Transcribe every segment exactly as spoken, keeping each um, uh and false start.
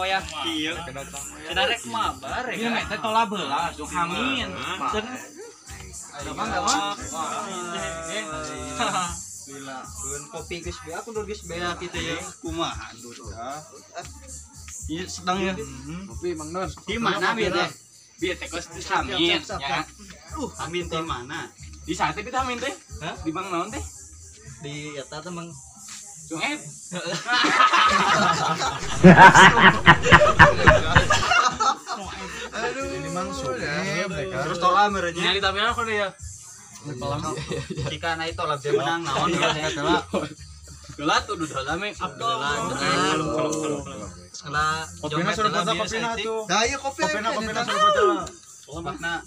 wayah kieu cenah rek mabar rek ieu mah teh tola beula jeung hamin cenah gampang gampang gila keun kopi geus bea aku geus bea kitu ya kumaha duh ieu sedang ya kopi Mang Non di mana bieu teh bieu teh geus hamin ya uh hamin teh mana di sate kita hamin teh di Mang naon teh di eta teh Mang Cung Ed. Aduh, ini Mang Sueb terus tola merenya nyari tampilan kok dia jika na itu lah dia menang naon ya teh gelat tuh udah lame abdul salah kopina suruh foto kopina tuh dah ieu kopi kopina kopina suruh foto makna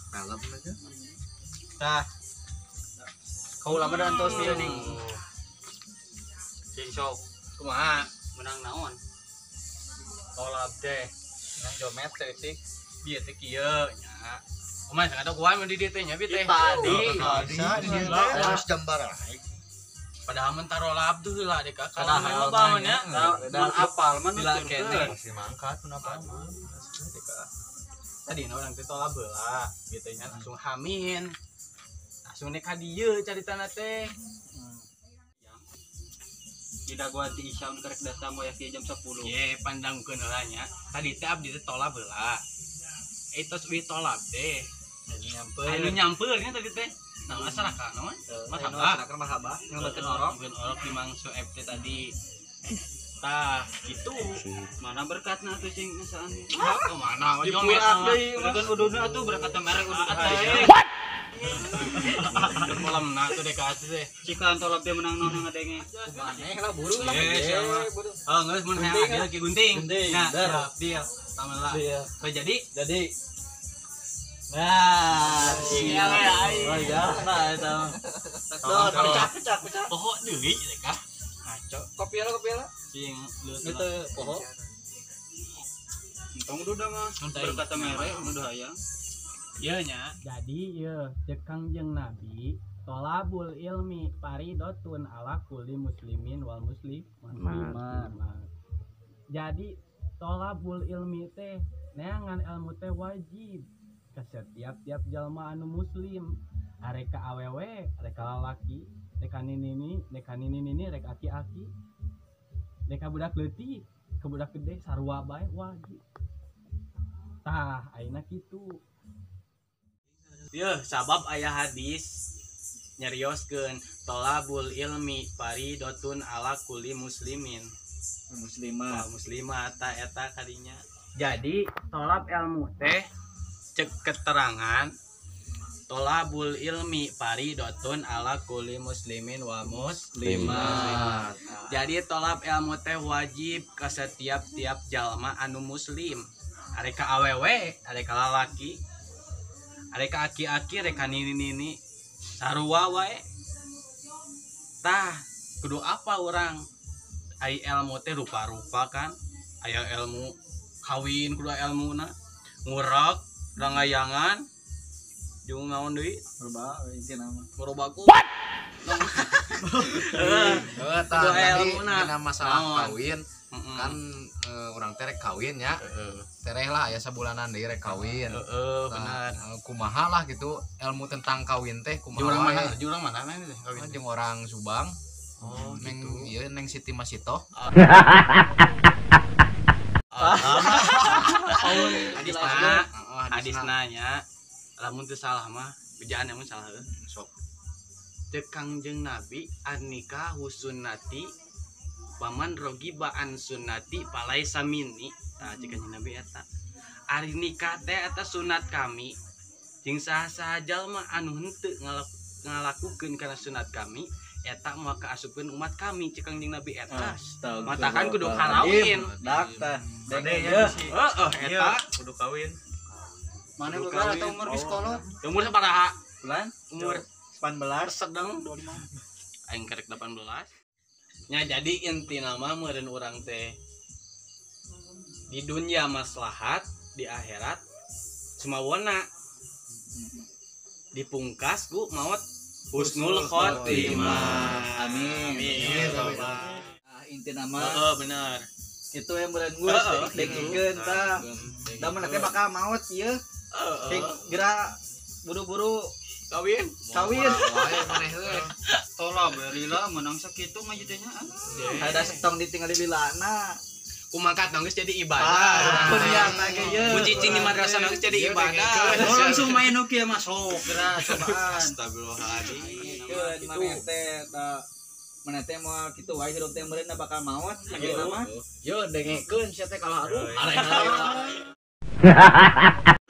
tah kau lama dan tos dia nih Jeng sok kumaha menang naon tolap deh menang jomet teh sih bieu teh kieu nya omah sakada kuaha mah di dieu teh nya bi teh tadi bisa di dieu teh harus jam barang padahal mentaro lab tuh lah dek kakak kalau mah nya mun apal mah bila nuturkeun kene masih mangkat mun apal tadi na urang teh tolak beula gitu nya langsung hamin langsung nek ka dieu caritana teh tidak gua di Isyam kerek datang moyak jam sepuluh ye pandangkeun heula nya tadi teh abdi teh tolak beula etos wi tolak teh nyampeun anu nyampeurnya tadi teh nah asal ka naon mahaba masalah mahaba ngambekeun orok ngambekeun orok di Mang Sueb teh tadi tah gitu mana berkatna tuh sing ngasaan oh mana di ojong pulang deui kan uduna tuh berkat merek udah atuh malam na tuh dek atuh teh cikan tolap dia menang naon ngadenge maneh lah buru lah oh geus mun hayang dia ki gunting nah dia taman lah jadi jadi nah siang ya oh ya nah eta Tuh, pecah pecah pecah poho deui teh kah ngaco kopi ala kopi ala sing itu poho tong udah mah berkata merek udah hayang ieu nya jadi ieu cek Kangjeng Nabi tolabul ilmi faridotun ala kulli muslimin wal muslim muslimat jadi tolabul ilmi teh neangan ilmu teh wajib ke setiap-tiap jalma anu muslim areka awewe areka lalaki reka nini reka nini nini reka aki-aki reka budak leutik ke budak gede sarua bae wajib tah ayeuna kitu. Yeuh, sabab aya hadis nyarioskeun tolabul ilmi faridotun ala kulli muslimin muslimah muslimah ta eta kadinya. Jadi tolab ilmu teh cek keterangan tolabul ilmi faridotun ala kulli muslimin wa muslimat. Jadi tolab ilmu teh wajib ke setiap tiap jalma anu muslim. Areka awewe, areka lalaki, areka aki-aki, reka nini-nini, sarua wae. Tah, kudu apa orang? Ai ilmu teh rupa-rupa kan? Aya ilmu kawin kudu ilmuna, ngurek, rangayangan, jeung naon deui? berba inti nama Merobaku. What? Heeh, tah ilmuna masalah kawin kan orang terek kawin ya. Tereh lah ya sebulanan deui rek kawin. Heeh, benar. Kumaha lah gitu ilmu tentang kawin teh kumaha. Jurang mana? Jurang mana teh kawin? Jeung orang Subang. Oh, neng gitu. Ieu neng Siti Masito. Hadisna, hadisna nya lamun teu salah mah bejaan mun salah heuh. Sok. Teu Kangjeng Nabi an-nikah sunnati paman rogiba an sunnati palaisa minni. Tah cek Kangjeng Nabi eta. Ari nikah teh eta sunat kami. Jeung saha-saha jalma anu henteu ngalakukeun kana sunat kami eta moal kaasupkeun umat kami cek Kangjeng Nabi eta. Matakan kudu karawin. dak tah Dede ya. Heeh, eta kudu kawin. mana beberapa atau umur geus kolot umur sabaraha? bulan Umur delapan belas sedang aing kerek delapan belas. Nya jadi inti nama meureun urang teh di dunia maslahat, di akhirat semawona dipungkas ku maut husnul khotimah. amin Amin. ah inti nama Heeh, bener. itu yang berenggus dengikeun tah da mana teh bakal maot ieu geura buru-buru kawin kawin wae maneh heuh Tola berila menang sakitu ngajitenya. ada setong ditinggal di lilana kumangkat nangis jadi ah ibadah kuliah lagi ye mun cicing di madrasah nangis jadi ibadah Oh langsung main oke masuk geura cobaan. astagfirullahaladzim keun mana teh da mana teh moal kitu wae hirup teh meureun bakal maot ayeuna mah yo dengekeun sia teh kalau harum Oh, iya. arek-arek